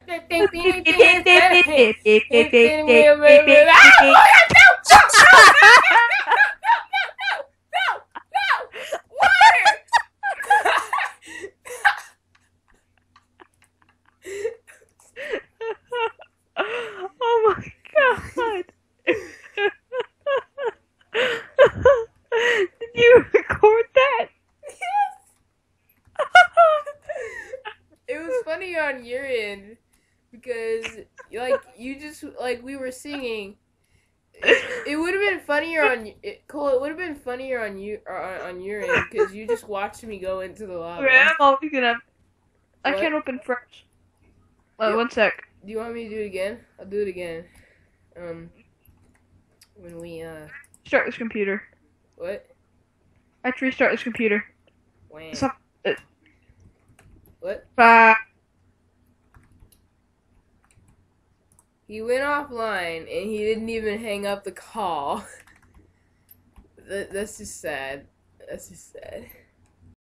Oh my god! Did you record that? It was funny on your end because, like, you just like we were singing. It would have been funnier on Cole. It would have been funnier on you on your end because you just watched me go into the lava. Okay, I'm always gonna. I What? can't open fresh. Yep. 1 sec. Do you want me to do it again? I'll do it again. When we Start this computer. what? I have to restart this computer. When? What? He went offline and he didn't even hang up the call. That's just sad. That's just sad.